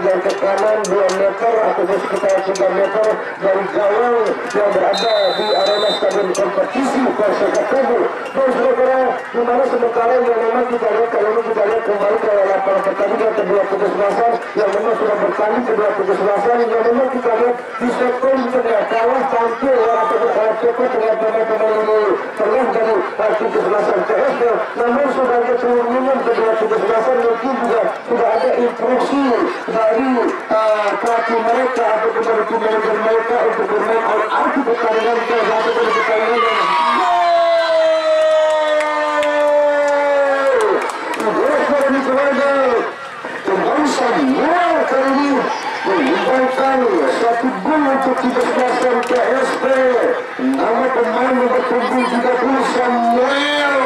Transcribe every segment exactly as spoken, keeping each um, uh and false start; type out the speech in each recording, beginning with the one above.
yang ke kanan dua meter atau sekitar tiga meter dari gawang yang berada di arena stadion kompetisi Perseka Tebu. Dan saudara, di mana sementara yang memang kita lihat kali ini kita lihat kembali ke lapangan pertandingan kedua kesebelasan yang memang sudah bertanding kedua kesebelasan yang memang kita lihat di sektor tengah kalah tampil ataupun kalah cepat dengan pemain-pemain ini tengah dari tim kesebelasan P S B. Namun sebagai pengumuman kedua kesebelasan mungkin juga sudah ada instruksi dari uh, pelatih mereka atau dari tim manajer mereka untuk bermain all-out di pertandingan ke satu dari pertandingan yang kembali Samuel kali ini menyumbangkan satu gol untuk tim kesebelasan P S B. Nama pemain nomor punggung tiga puluh Samuel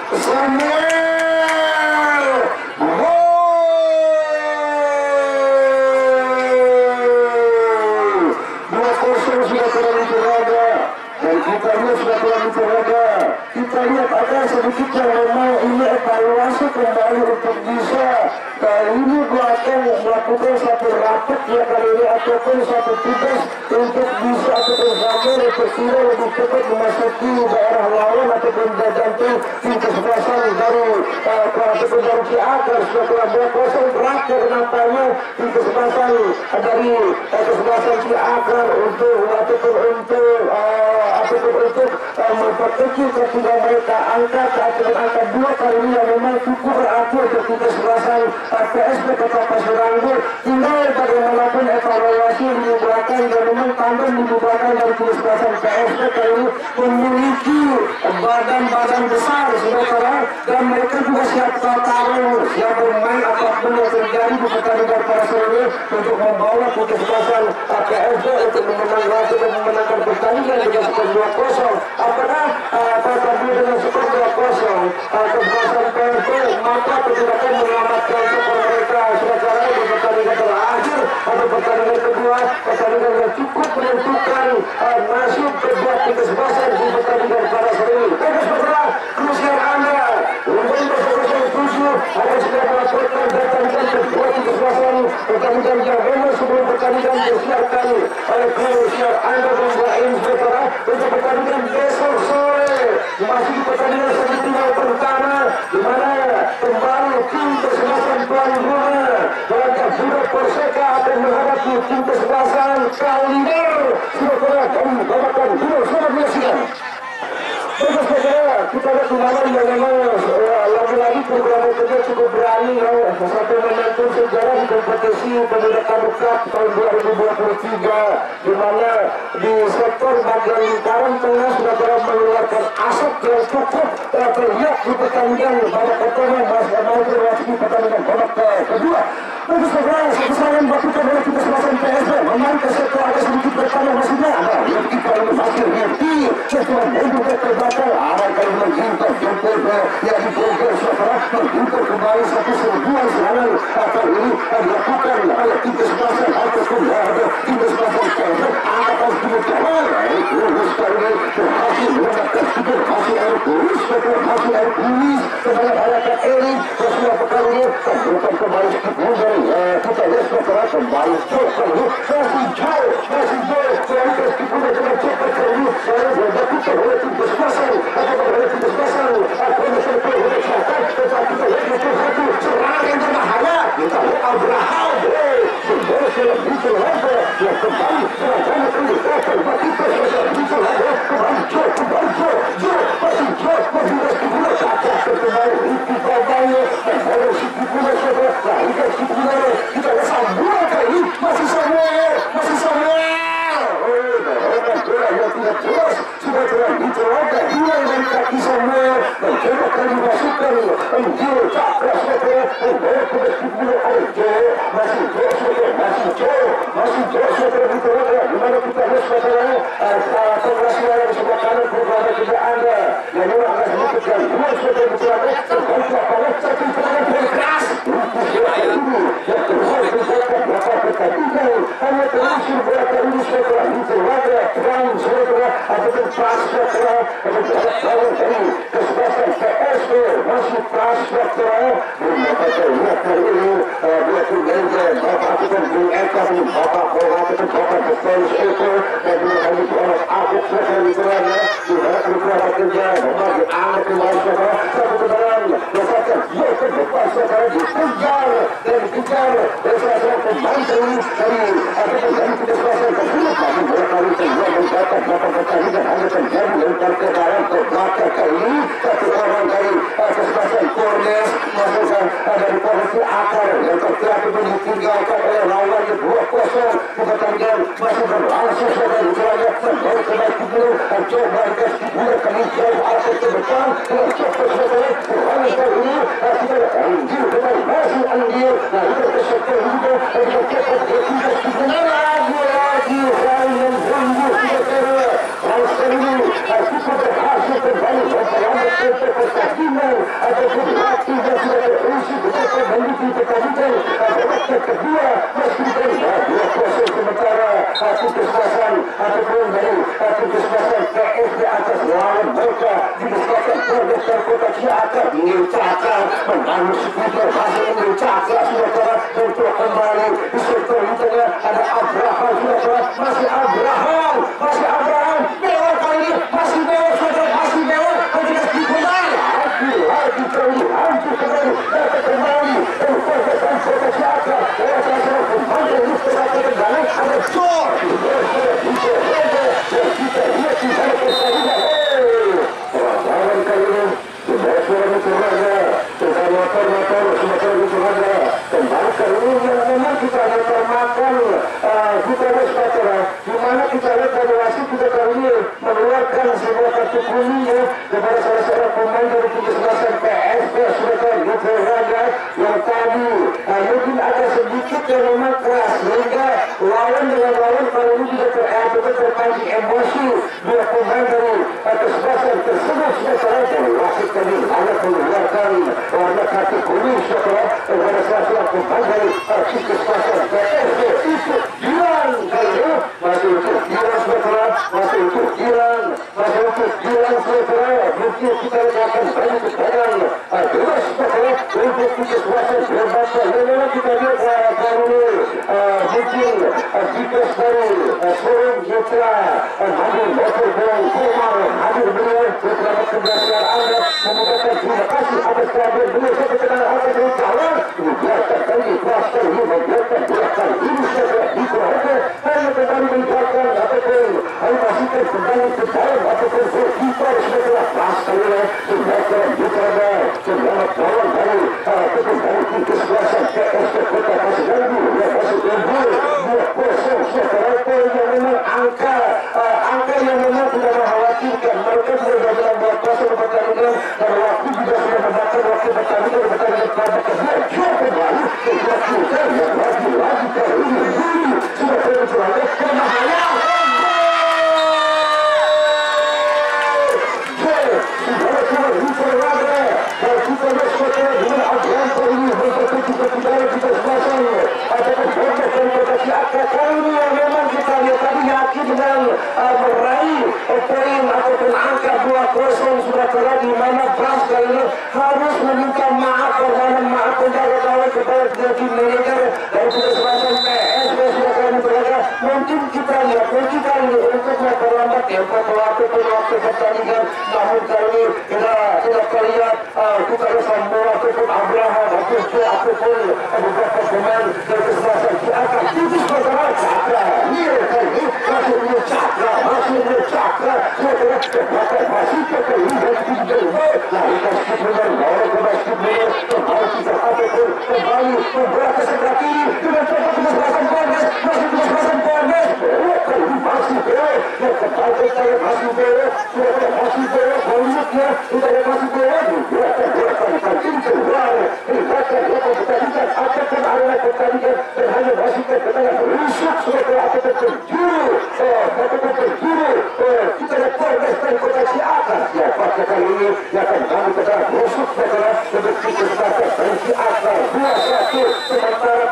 Samuel dua kosong sudah terlalu terlaga dan kita lihat sudah terlalu terlaga. Kita lihat ada sedikit yang memang ini evaluasi kembali untuk bisa kali ini akan melakukan satu rapat ya kali ini ataupun satu tugas untuk bisa ataupun sampai repetirnya lebih cepat memasuki daerah lawan ataupun jantung tim kesebelasan dari ataupun dari Ciakar setelah dua kosong terakhir nampaknya tim kesebelasan dari kesebelasan Ciakar untuk ataupun untuk ataupun untuk memperkecil ketinggian mereka angka ataupun angka dua kali ini yang memang cukup berarti untuk tim kesebelasan P S B Kota Pasuruan. Tinggal bagaimanapun evaluasi dibuatkan dan memang tandem dibuatkan dari tim kesebelasan P S B kali ini memiliki badan-badan besar saudara dan mereka juga siap taruh siap bermain apapun yang terjadi di pertandingan pada sore ini untuk membawa tim kesebelasan P S B untuk memenangkan dan memenangkan pertandingan dengan skor dua kosong. Apakah pertandingan dengan skor dua kosong kesebelasan P S B maka pertandingan menyelamatkan skor mereka saudara di pertandingan terakhir atau pertandingan kedua, pertandingan yang cukup menentukan nasib kedua tim kesebelasan di pertandingan pada sore ini. Oke saudara, krusial Anda untuk tujuh akan segera melaporkan pertandingan kedua tim kesebelasan, pertandingan yang memang sebelum pertandingan disiarkan oleh krusial Anda dan lain saudara untuk pertandingan besok sore masih di pertandingan semifinal pertama di mana kembali tim kesebelasan tuan rumah Pelajar Budak Perseka akan menghadapi tim kesebelasan Kalinder sudah pernah kami bawakan dulu selamat menyaksikan. Bagus saudara, kita lihat di mana yang memang lagi-lagi program kerja cukup berani satu momentum sejarah di kompetisi Pemuda Kado Cup tahun dua ribu dua puluh tiga di mana di sektor bagian lingkaran tengah sudah pernah mengeluarkan asap yang cukup terlihat di pertandingan babak pertama masih mau berlaku pertandingan babak kedua. Bagus saudara, satu serangan dilakukan oleh tim kesebelasan P S B memang ke sektor ada sedikit bertambah maksudnya ada Yurki kalau masih Yurki setelah mundur ke belakang arah kali menghindar jempol yang diprogram saudara menghindar kembali satu serbuan serangan atau ini dilakukan oleh tim kesebelasan ataupun ada tim kesebelasan P S B atas kemudahan lurus kali ini berhasil mendapatkan super hasil air tulis hasil air tulis kepada halakan Erik sesuai pekan ini bukan kembali sedikit mundur kita lihat saudara kembali jauh kali masih jauh masih jauh dari meskipun dengan cepat kali ini saya dilakukan oleh tim kesebelasan atau oleh tim kesebelasan atau misalnya oleh selatan tetapi kita lihat itu satu serangan yang berbahaya kita lihat Abraham sebenarnya sudah bisa lagi yang kembali serangan ini terbagi pesawat bisa lagi kembali jauh kembali jauh jauh masih jauh masih meskipun saja kembali itu babanya dan oleh meskipun saja nah ini meskipun kita lihat Samuel kali ini masih Samuel masih Samuel oh orang bola yang tidak jelas sudah telah diterangkan hilang dari kaki Samuel dan coba kali dimasukkan Anjir Cakra saudara membawa ke meskipun oleh jauh masih jauh saudara masih jauh masih jauh saudara diterangkan dimana kita lihat saudara pengrasian di sebelah kanan program kerja Anda yang memang akan sedikit dan dua saudara diterangkan terbaiklah pada satu serangan dari keras untuk ini yang terus dilakukan berapa tinggal hanya terusir berapa ini setelah itu ada terang setelah ataupun pas setelah ataupun dari kesempatan P S B masih pas setelah bermata lihat kali ini dia tinggal bapak ataupun Bung Eka bapak bola ataupun bapak betul itu dan dua kali itu anak aku setelah itu ada di mana keluar kerja bagi anak kembali setelah satu kebenaran rasakan dia terdepan setelah dikejar dan dikejar dan saya pembantu dari ataupun dari kesempatan tersebut kami berkali kedua mencatat berapa pertandingan hanya terjadi lempar ke dalam ke belakang kali satu orang dari kesempatan Kornes masukkan dari posisi akar yang terjadi ditinggalkan oleh lawan dua kosong di pertandingan masih berlangsung sebagai wilayah terbaik terbaik dulu coba dikasih bola kali jauh arah ke depan dengan cepat selesai berlangsung kali ini kita anjir kembali masih anjir nah itu kesekian juga dengan cepat kita lagi lagi saya yang tunggu kita harus ini kita berhasil kembali memperlambat untuk pertandingan ataupun hati yang sudah terisi betapa mendukung pertandingan babak kedua masih dari dua kosong sementara satu kesempatan ataupun dari satu kesempatan P S di atas lawan mereka di kesempatan Polrestar Kota Ciater Nil Cakra membangun speaker hasil Nil Cakra sementara untuk kembali di sektor tengah ada Abraham sementara masih Abraham masih Abraham belok kali ini masih belok sementara masih belok ketika dikembali lagi lagi kembali hancur kembali dapat kembali dan Polrestar Kota Ciater oleh salah pemain di kesempatan kembali ada Jor dan kita lihat di sana pertandingan pelajaran kali ini sudah suara mencerahnya dengan motor-motor sudah mencerahnya kembali ke ini yang memang kita ada makan kita bersepakat di mana kita lihat dari wasit kita kali ini mengeluarkan sebuah kartu kuningnya kepada salah seorang pemain dari kesebelasan P S B sudah gitu raga yang tadi mungkin ada sedikit yang memang keras sehingga lawan dengan lawan kali ini juga terjadi terpancing emosi dua pemain dari kesebelasan tersebut setelah dari wasit tadi hanya mengeluarkan warna kartu kuning setelah kepada salah seorang pemain dari kesebelasan P S B itu Gilang kali ini masih untuk Gilang setelah masih untuk Gilang masih untuk Gilang setelah mungkin kita akan banyak kepadang jelas setelah untuk kesebelasan berbahasa yang memang kita lihat kali ini mungkin jika dari forum Jutra hadir motor bong Komar hadir beliau beberapa keberhasilan anda mengucapkan terima kasih atas kehadiran beliau saya kenal apa dari kawan membiarkan kali kluster ini membiarkan biarkan ini saja di Korea hanya kembali menjadikan ataupun hanya pastikan kembali ke dalam ataupun berkitar setelah pas kali ini membiarkan Jutra selamat kawan dari ataupun dari tim kesebelasan P S B Kota Pasirandu yang masuk unggul dua kosong setelah itu yang memang angka angka yang memang tidak mengkhawatirkan mereka sudah dalam dua kosong pertandingan dan waktu juga sudah membakar waktu pertandingan pertandingan pada kedua jauh kembali dilakukan yang lagi-lagi kali ini sudah terjadi kemahalan meraih poin ataupun angka dua kosong sudah terjadi di mana Bras kali ini harus meminta maaf permohonan maaf penjaga gawang kepada tim manajer dan juga semacam P S B sudah kami berada mungkin kita lihat mungkin kali ini untuk memperlambat tempo waktu pun waktu pertandingan namun kali ini kita sudah terlihat kita bersama ataupun Abraham ataupun ataupun beberapa pemain dari kesebelasan di atas tujuh pertama Cakra Nil kali ini masih Nil Cakra masih Nil Cakra setelah terbatas masih keterlibat di jauh larikan skip benar lawan ke skip benar kembali kita ataupun kembali memberat sebelah kiri dengan cepat kesebelasan Bornes masih kesebelasan Bornes kali ini masih belok yang kembali saya masih belok sudah masih belok bonusnya sudah masih belok gerakan gerakan tangking keluar gerakan gerakan pertandingan ataupun arena pertandingan dan hanya masih ke tengah rusuk sebagai ataupun terjuru ataupun terjuru kita lihat Bornes dan Kota Ciater siapa kali ini yang akan kami ke tengah rusuk sebagai lebih kesempatan dari Ciater dua satu sementara P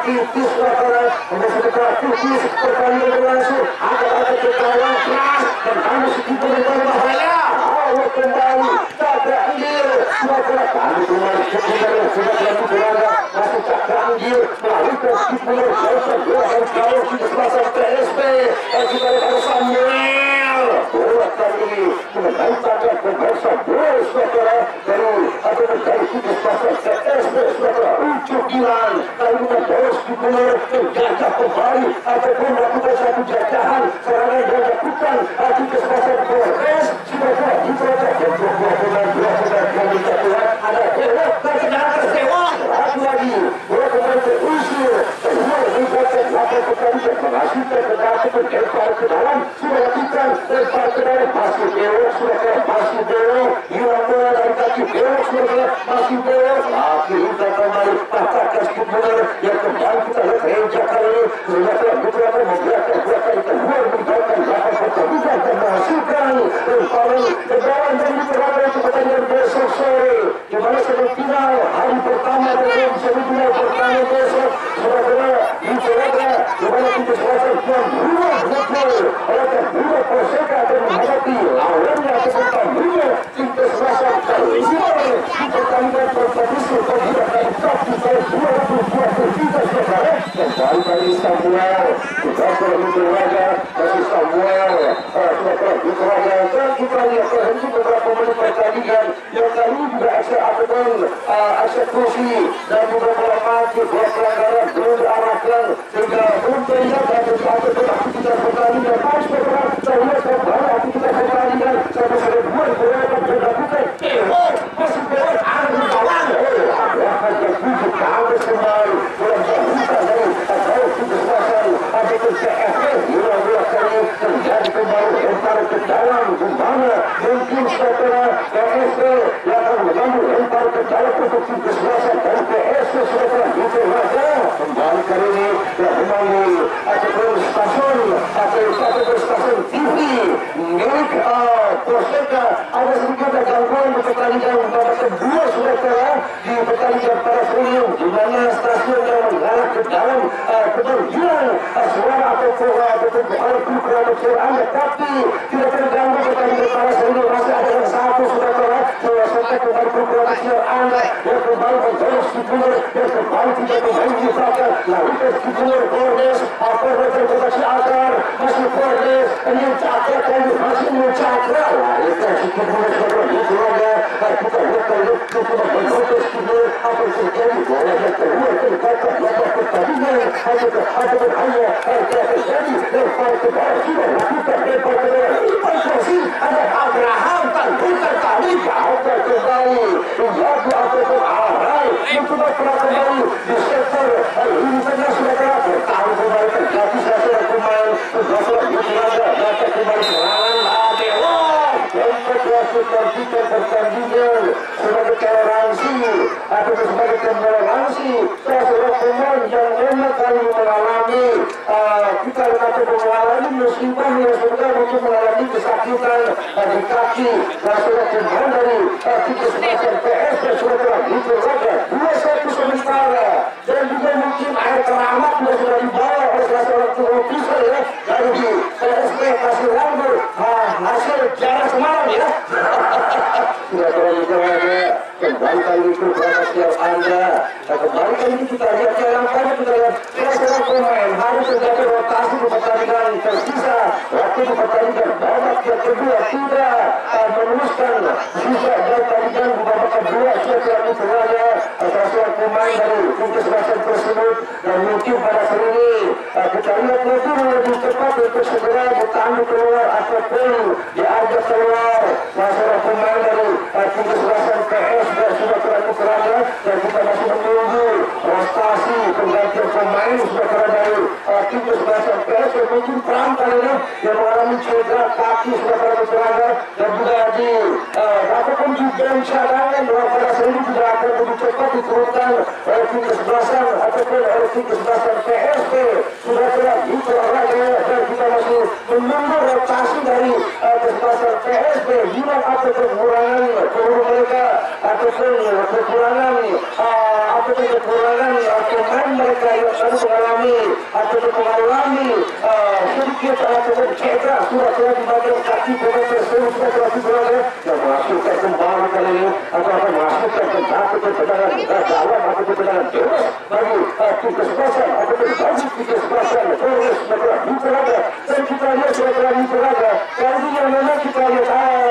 tipis lapangan sudah tipis pertandingan berlangsung ada kekalahan keras dan harus diperlukan bahaya awal kembali Cakra Anggil sudah kali kembali kemudian sudah berlaku berada masih Cakra Anggil melalui persib benar jauh dua dan kalau kita sepasang P S P kita ada Samuel bola kali ini kembali pada pembahasan bola saudara dari atau dari kita sepasang P S P saudara ujuk gilan kali ini bola benar menjaga kembali ataupun melakukan satu jajahan serangan yang dilakukan kita sepasang Polres sudah telah diperoleh dan dua pemain dua pemain yang dijatuhkan ada Dewa dan kenal tersewa satu lagi dua pemain terusir semua melibatkan delapan pertandingan menghasilkan kedalaman lempar ke dalam sudah lakukan lempar ke dalam masih Dewa sudah telah masih Dewa hilang bola dari kaki Dewa sudah telah masih Dewa tapi kita kembali patahkan skip benar yang kembali kita lihat Reja kali ini sudah telah beberapa membiarkan dua kali keluar melibatkan delapan pertandingan dan menghasilkan lemparan ke dalam dan diperlukan untuk pertandingan besok sore di mana semifinal hari pertama dan semifinal pertama besok sudah benar diperlukan di mana kita selesai tuan rumah betul oleh Buda Perseka akan menghadapi lawannya ataupun tamunya kita selesai terlibat di pertandingan kompetisi pembuatan dari Sabtu tahun dua ribu dua puluh tiga saudara kembali dari Samuel sudah berlaga dari Samuel sudah berlaga dan kita lihat terhenti beberapa menit pertandingan yang kali ini juga aksi ataupun eksekusi dan juga bola mati bola pelanggaran belum diarahkan sehingga belum terlihat ataupun aktivitas pertandingan harus bergerak terlihat kembali aktivitas pertandingan sampai sampai dua berapa dilakukan eh masih berapa ada kawan ada yang butuh kawan kembali bola terbuka dari atau kita selesai ataupun C F P bola-bola kali terjadi kembali lempar ke dalam di mana mungkin setelah P S P yang akan mengambil lempar ke dalam untuk kita selesai dari P S P sudah telah diperlukan kembali kali ini yang memanggil ataupun stasiun atau ataupun stasiun T V milik Perseka ada sedikit gangguan di pertandingan nomor kedua sudah telah di pertandingan pada premium di mana stasiun yang mengarah ke dalam kemudian suara ataupun ataupun berarti produksi anda tapi tidak terganggu pertandingan pada premium masih ada yang satu sudah telah selesai kembali produksi anda yang kembali menjadi stipuler yang kembali tidak kembali di belakang lalu ke stipuler Bordes apa yang terjadi akar masih Bordes ini cakra kali masih mencakra lah itu stipuler sebenarnya itu ada kita lihat lihat kita berbentuk stipuler apa yang terjadi bola yang keluar ke kata lepas pertandingan ada ada hanya ada terjadi lepas ke bawah sudah lakukan lepas ke bawah lepas posisi ada Abraham tanpa tali ada kembali menjadi ataupun arai mencoba pernah kembali di sektor ini saja sudah telah bertahu kembali terjadi saya kembali sudah berjalan dapat kembali serangan Dewa untuk klasik pertandingan sebagai toleransi atau sebagai toleransi seorang pemain yang memang kali mengalami kita atau mengalami musibah yang sudah mungkin mengalami kesakitan di kaki dan sudah kembali dari kita semacam P S yang sudah telah diperlukan dua satu sementara dan juga mungkin air keramat yang sudah dibawa oleh salah seorang officer ya dari P S P Pasir Lambur hasil jarak semalam ya sudah terlalu berada kembali kali itu berhasil anda dan kembali kali ini kita lihat jalan pada kita lihat salah seorang pemain harus terjadi rotasi di pertandingan tersisa waktu di pertandingan babak yang kedua tidak meneruskan juga dari pertandingan di babak kedua sudah terlalu berada salah seorang pemain dari Fungkes Basan tersebut dan mungkin pada hari ini kita lihat lebih lebih cepat untuk segera bertanding keluar ataupun diajak keluar salah seorang pemain dari Fungkes Basan P S dan sudah terlalu berada dan kita masih menunggu prestasi penggantian pemain sudah berada dari Fungkes Basan P S yang mungkin perang kali ini yang mengalami cedera kaki sudah terlalu berada dan juga di ataupun di bench cadangan bahwa pada hari ini tidak akan lebih cepat diturunkan oleh Fungkes Basan ataupun oleh Fungkes Basan P S P sudah telah diperoleh dan kita masih menunggu rotasi dari kesempatan P S P hilang atau kekurangan peluru mereka ataupun kekurangan ataupun kekurangan pemain mereka yang kami mengalami atau mengalami sedikit ataupun cedera sudah telah di bagian kaki pemain tersebut sudah telah diberada yang masukkan kembali kali ini atau akan masukkan ke satu pertendangan dalam atau pertendangan bebas bagi tim kesebelasan atau bagi tim kesebelasan Polres Metro Bintaraga. Dan kita lihat sudah telah diberada kali ini yang memang kita lihat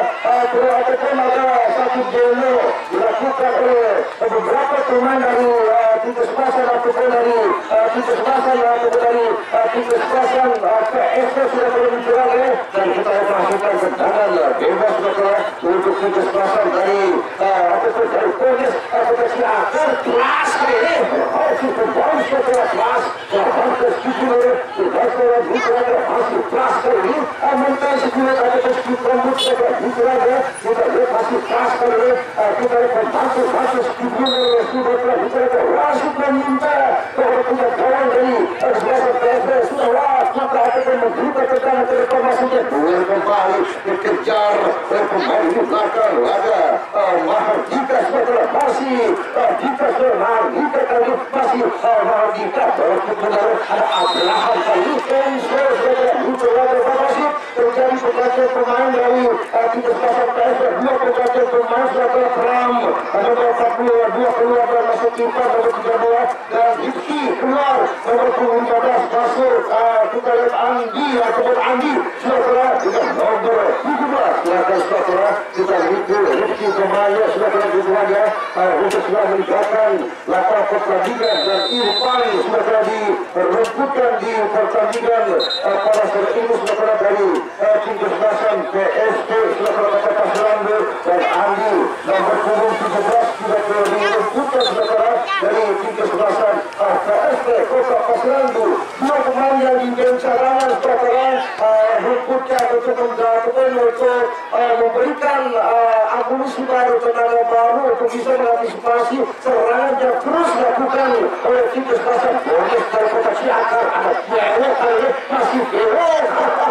ataupun ada satu demo dilakukan oleh beberapa pemain dari tim kesebelasan ataupun dari tim kesebelasan ataupun dari tim kesebelasan P S P sudah telah diberada dan kita masukkan tendangan bebas Metro untuk tim kesebelasan dari ataupun dari Polres ataupun si akan kelas ini harus kembali setelah kelas dan keskipulah Bintaraga Bintaraga masih kelas kali ini mental sekilas ataupun sekipulah Bintaraga Bintaraga kita lihat masih kelas kali ini kita lihat membantu bantu sekipulah sudah Bintaraga masuk meminta bahwa punya kawan dari sebelah P S P sudah was maka akan membuka tendangan ke depan masuknya duel kembali dikejar oleh pemain di belakang ada Mahardika setelah masih Dika setelah Mahardika kali masih Mahardika benar-benar ada Abraham kali Enzo setelah Bintaraga masih terjadi pergantian pemain dari tim kesebelasan P S P dua pergantian pemain sudah telah Pram ada empat puluh dua keluar dan masuk kipas nomor tiga belas dan Rizky keluar nomor lima belas masuk kita lihat Andi ataupun Andi sudah telah dengan nomor tujuh belas silakan sudah telah kita lihat Rizky pemainnya sudah telah dibuat ya untuk sudah meninggalkan lapangan pertandingan dan Irfan sudah telah direbutkan di pertandingan pada sore ini sudah telah dari tim kesebelasan P S P sudah telah dapat Selambu dan Andi nomor punggung tujuh belas sudah telah direbutkan sudah telah dari tim kesebelasan P S P Kota Pasirlandu. Dua pemain yang diinjak cadangan sudah telah rebutkan untuk menjatuhkan untuk memberikan amunisi baru tenaga baru untuk bisa mengantisipasi serangan yang terus dilakukan oleh tim kesebelasan Polres dari Kota Ciakar. Ada belok kali ini masih belok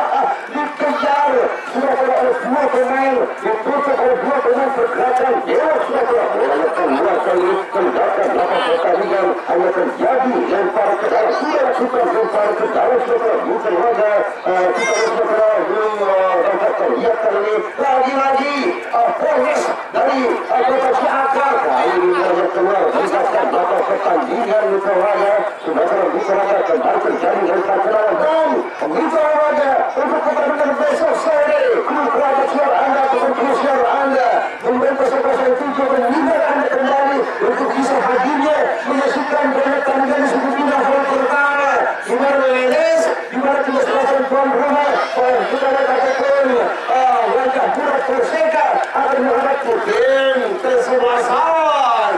dikejar sudah telah oleh dua pemain diputar oleh dua pemain pergerakan belok sudah telah mulai keluar kali ini meninggalkan lapangan pertandingan hanya terjadi lempar ke dalam sudah lakukan lempar ke dalam sudah telah bukan warga kita sudah telah dapat terlihat kali ini lagi-lagi Polres dari Kota Ciakar kali ini mulai keluar meninggalkan lapangan pertandingan Mitra Warga sudah telah Bintaraga kembali terjadi lempar ke dalam dan Mitra Warga untuk pertandingan besok sore kerabat suara anda ataupun krusial anda memberi persepasi tujuh dan lima anda kembali untuk bisa hadirnya menyaksikan banyak tandingan di suku pindah hari pertama di mana Menes di mana tim kesebelasan tuan rumah kita lihat ataupun wajah burak Perseka akan menghadapi tim kesebelasan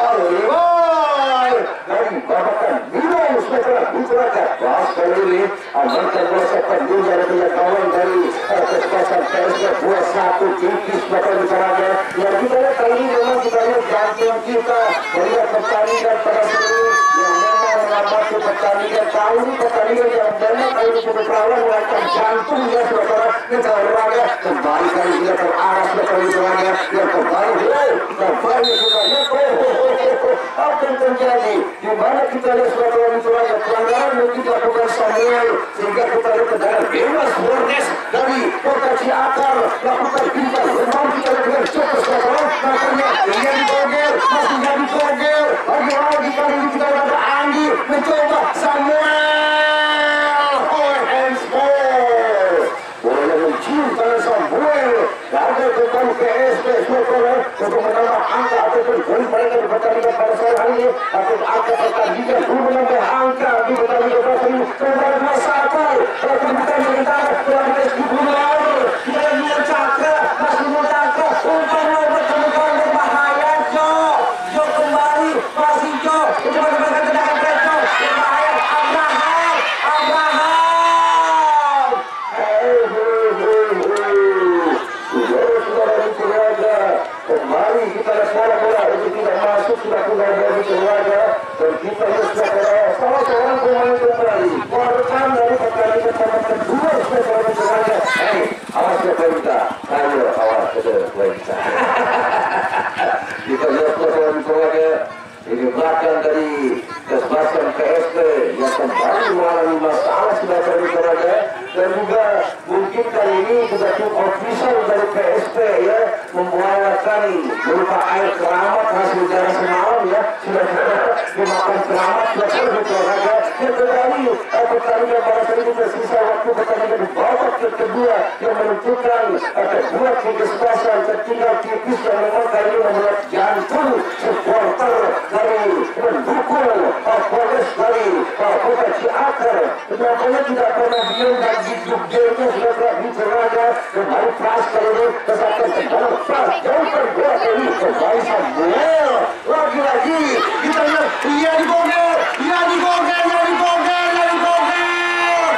Kalimantan dari babakan minum setelah Bintaraga pas kali ini amankan bola sepak dunia dan punya kawan dari kesebelasan P S P dua satu tipis bakal Bintaraga yang kita lihat kali ini memang kita lihat jantung kita melihat pertandingan pada sini yang memang mengamati pertandingan kali ini pertandingan yang memang kali ini cukup rawan melakukan jantungnya saudara Bintaraga kembali kali ini terarah sudah kali Bintaraga yang kembali kembali sudah lihat apa yang terjadi di mana kita lihat saudara Bintaraga pelanggaran mungkin dilakukan Samuel sehingga kita lihat tendangan bebas Bordes dari Kota Ciakar lakukan pintar memang kita lihat dengan cepat saudara makanya dia digogel masih jadi gogel lagi-lagi kali ini kita lihat ada Andi mencoba Samuel oh handsball boleh mencium tangan Samuel gagal kembali P S P saudara untuk menambah angka ataupun poin mereka di pertandingan pada sore hari ini atau angka pertandingan belum menambah angka di pertandingan pada sore ini kembali dua satu kalau kita menentang dalam meski bulan kita lihat Cakra masih menangkap umpan nomor temukan berbahaya Jo Jo kembali masih Jo itu bagaimana tendangan Petro berbahaya Abraham Abraham hei hei hei hei saudara-saudara Bintaraga kembali kita lihat bola-bola itu tidak masuk sudah keluar dari Bintaraga dan kita lihat saudara salah seorang pemain kembali korban dari pertandingan pertama kedua saudara Bintaraga hei awas ya Pelita ayo awas ya Pelita kita lihat saudara Bintaraga ini belakang dari kesebelasan P S P dan juga mungkin kali ini juga tim official dari P S P ya membawakan berupa air keramat hasil jalan semalam ya sudah dimakan keramat sudah berolahraga yang kembali pertandingan pada kali ini tersisa waktu pertandingan di babak kedua yang menentukan kedua tim kesebelasan tertinggal tipis yang memang kali ini membuat jantung supporter dari mendukung Polres dari Kota Ciakar. Kenapanya tidak pernah diam dan hidup gamenya sudah telah dicerahkan kembali Pras kali ini kesatuan terbang Pras jauhkan bola kali ini kembali Samuel lagi-lagi kita lihat iya digogel iya digogel iya digogel iya digogel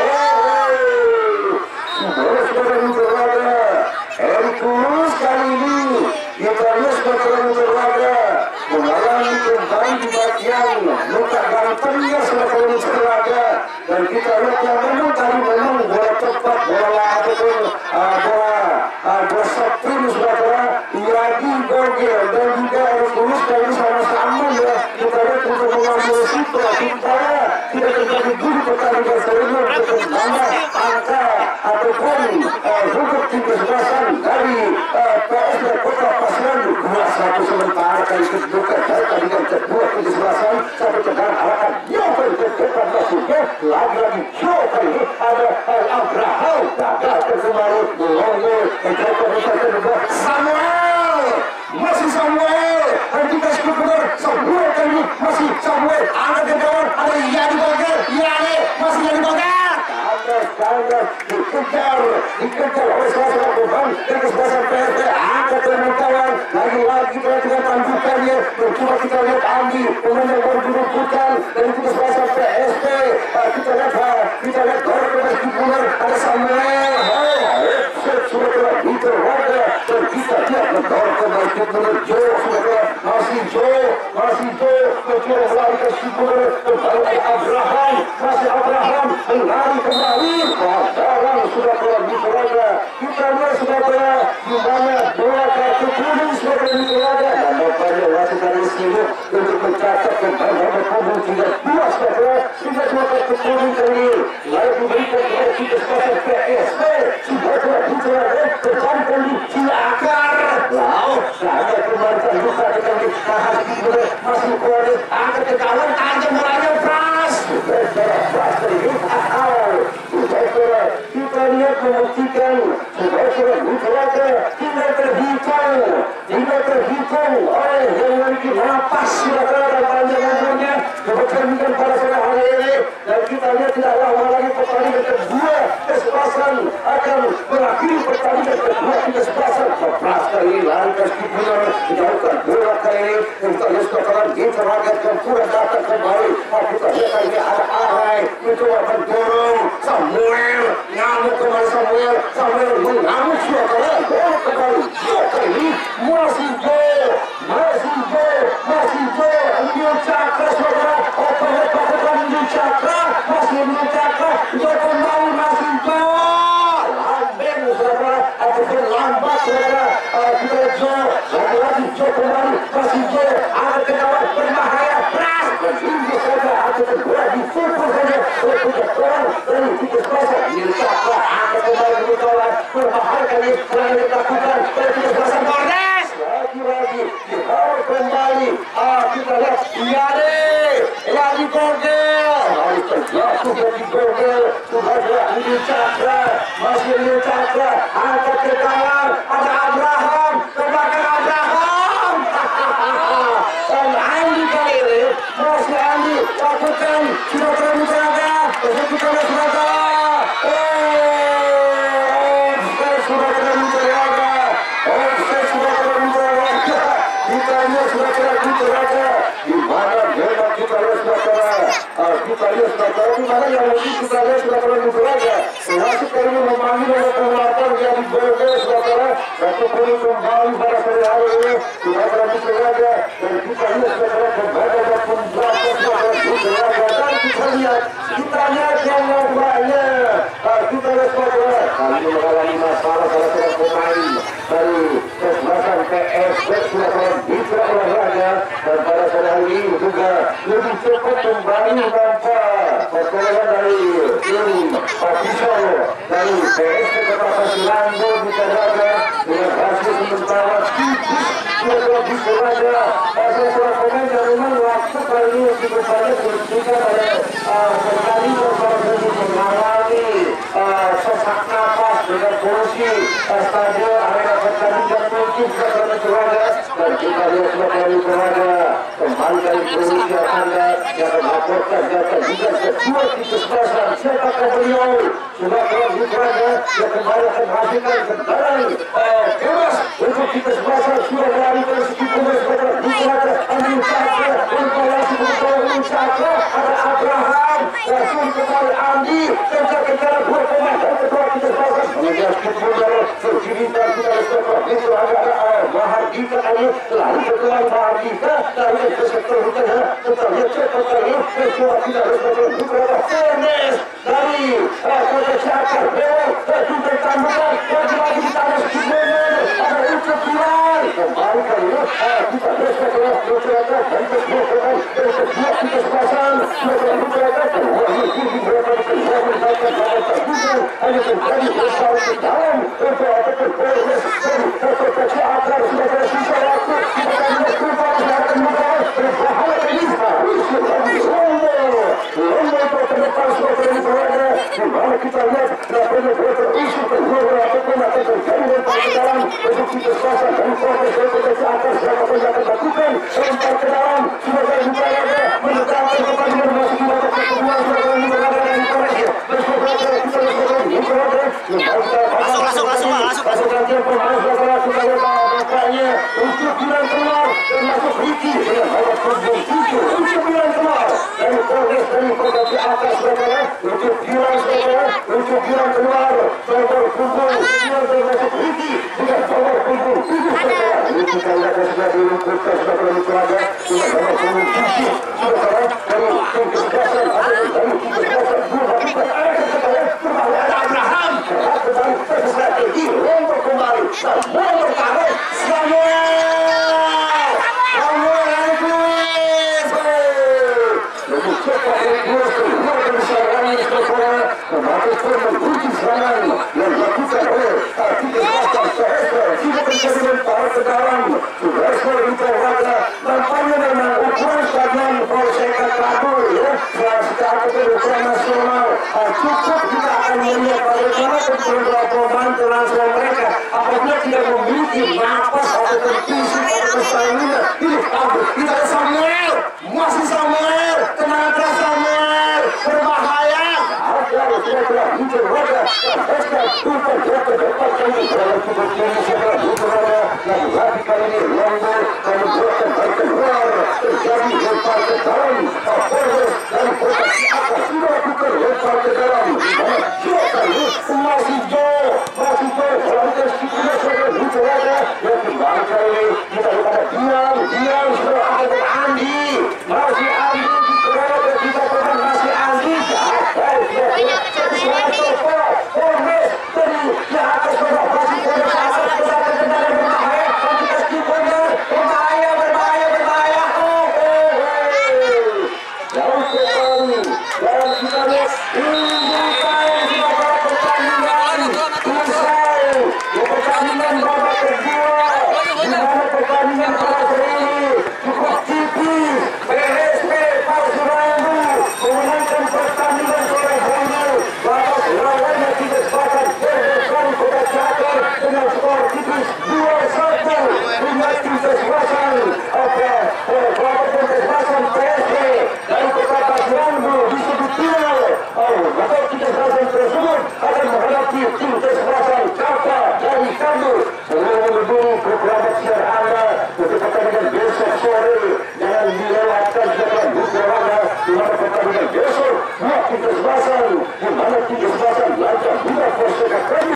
sudah sudah dicerahkan Erik Tulus kali ini kita lihat sudah dicerahkan mengalami kembali di bagian luka gantengnya sebagai mencerahkan dan kita lihat yang memang tadi memang bola cepat bola ataupun uh, bola uh, bola setting saudara lagi gogel dan juga harus lulus kali ini sama-sama ya kita lihat untuk mengambil resiko kita tidak terjadi dulu pertandingan sebelumnya untuk menambah angka ataupun rukuk tim kesebelasan dari P S P Kota Pacitan dua satu sementara kali kedua pertandingan kedua tim kesebelasan sampai kedalam arahkan Jovan ke depan masuknya lagi-lagi Joe kali ini ada Abraham gagal kembali melongo Jovan bisa kedua Samuel masih Samuel hentikan skor benar Samuel kali ini masih Samuel angkat ke bawah ada Yadi Boger Yadi masih Yadi Boger kandas kandas dikejar dikejar oleh salah korban dari kesebelasan P S P angkat ke kawan lagi-lagi perhatikan tandukannya mencoba kita lihat Andi pemain yang baru dirumputkan dari kesebelasan P S P kita lihat kita lihat gol kemas dibunuh ada Samuel sudah telah diterwaga dan kita lihat gol kemas dibunuh Joe sudah telah masih Joe masih Joe mencoba melarikan dibunuh kembali Abraham masih Abraham lari kembali sekarang sudah telah diterwaga kita lihat sudah telah di mana bola kartu kuning sudah telah diterwaga dan nampaknya wasit dari sini untuk mencatat kembali nomor punggung tiga dua sudah telah sudah dua kartu kuning kali lalu diberikan kepada kita sepasang P S P sudah telah diterwaga terjangkau di Ciakar lalu ada kembalikan luka dengan ditahan dibunuh masih kuat angkat ke kawan tajam bolanya Pras sudah telah Pras kali ini sudah telah kita lihat membuktikan sudah telah diterwaga tidak terhitung tidak terhitung oleh yang memiliki napas sudah telah panjang umurnya berpertandingan pada sore hari ini dan kita lihat tidak lama lagi pertandingan kedua kesebelasan akan berakhir pertandingan kedua kesebelasan Pras kali ini lari ke Stipuler menjauhkan bola kali ini kita lihat sudah telah diterwaga dan pura datang kembali kita lihat kali ini ada Arai mencoba mendorong Samuel ngamuk kembali Samuel Samuel mengamuk sudah telah bola kembali Joe kali ini masih Joe masih Joe masih Joe Emil Cakra saudara operasi pasukan Emil Cakra masih Emil Cakra Joe kembali masih Joe lambeng saudara ataupun lambat saudara kita lihat Joe lagi-lagi Joe kembali masih Joe ada kenawat berbahaya Pras berhingga saja ataupun bola dipukul saja oleh tiga orang dari tiga sepasang Emil Cakra ada kembali berkawan berbahaya kali yang dilakukan oleh tiga sepasang Polres lagi-lagi diharap kembali ah kita lihat Yadi Yadi Gogel harus terjatuh dari Gogel sudah ada Emil Cakra masih Emil Cakra angkat ke kawan ada Abraham ke belakang Abraham dan Andi kali ini masih Andi lakukan sudah terlalu jaga untuk kita lihat sudah sudah terlalu jaga offside sudah terlalu jaga kita lihat sudah terlalu jaga di mana memang kita lihat sudah terlalu kita lihat sudah terlalu di mana yang mungkin kita lihat sudah terlalu jaga wasit kali ini memanggil oleh pengelatan dari Gogel sudah terlalu satu poin kembali pada sore hari ini sudah terlalu jaga dan kita lihat sudah terlalu kembali ataupun belakang sudah terlalu jaga dan kita lihat kita lihat yang nampaknya kita lihat sudah terlalu kali ini mengalami masalah salah satu pemain dari kesebelasan P S P sudah terlalu diterah olahraga dan pada sore hari ini juga lebih cepat kembali nampak pertolongan dari tim Pacitan kembali P S P Kota Pasilango bisa saja dengan hasil sementara tipis dua bisa saja hasil seorang pemain dan memang waktu kali ini cukup banyak bertiga pada sekali bersama mengalami sesak nafas dengan kondisi stadion arena pertandingan mungkin bisa karena cuaca dan kita lihat sudah kembali berada kembali dari Indonesia Anda yang melaporkan data juga kedua di kesempatan siapakah beliau sudah kembali berada yang kembali akan menghasilkan kendaraan keras untuk di kesempatan sudah berada dari segi pemain sebagai berada Amin Cakra Informasi Betul Cakra ada Abraham langsung kembali Andi dan kendaraan dua pemain dan kedua di kesempatan mengejar kembali berkiritan kita harus itu ada Mahardika ini lalu kedua Mahardika lalu ke sektor hutan kita lihat cepat kali kedua kita harus berada Fairness dari Kota Cakar Dewa juga tambahan lagi-lagi kita harus gimana ada ucap pilar kembali kali ini kita harus berada berada dan kedua pemain dan kedua kita sepasang mereka berada dan wahyu tinggi berada di kedua mereka berada terbuka hanya terjadi bersama ke dalam untuk ada Fairness dari Kota Cakar sudah tersisa waktu kita akan melakukan akan melakukan berbahaya ini Lomba itu akan lepas dari berada di mana kita lihat laporan berada isu kedua ataupun akan terjadi lempar ke dalam untuk kita selasa dan proses dari atas siapa pun akan lakukan lempar ke dalam sudah dari berada menetapkan kembali memasuki babak kedua sudah dari berada dari Korea berada kita lihat berada masuk masuk masuk masuk masuk lagi pemain berada kita lihat makanya untuk bilang keluar dan masuk Ricky dengan babak kedua tujuh untuk bilang keluar dari proses dari Kota atas berada untuk bilang saudara untuk bilang keluar saudara kumpul bilang termasuk Ricky dengan saudara kumpul tujuh saudara ini kita lihat sudah dilumpurkan sudah berani keluarga sudah banyak kumpul tujuh saudara dari tim kesebelasan atau dari tim kesebelasan dua bukan arah saudara kembali ada Abraham kembali strategi lomba kembali dan bola bertahan Samuel Samuel Andrews lebih cepat dari dua keluar dari serangan sekolah memakai formal kunci serangan yang dilakukan oleh tiga pasang Sehesra juga terjadi lempar ke dalam Sehesra kita warga nampaknya memang ukuran stadion Polseka kabur ya setelah kita ukuran nasional cukup kita akan melihat bagaimana beberapa pemain transfer mereka apabila tidak memiliki napas atau terpisik atau stamina ini kita ada Samuel masih Samuel tenang Samuel berbahaya ada sudah telah muncul warga Sehesra bukan jatuh depan kami dalam kubur kiri setelah berada yang lagi kali ini Lombo dan membuatkan baik keluar terjadi lempar ke dalam Forest dan proteksi atas sudah lakukan lempar ke dalam masih jauh masih jauh dalam kesempatan sebagai muncul warga yang kembali kali ini kita lihat ada diam diam sudah ada Andi masih Andi berada kita pernah masih Andi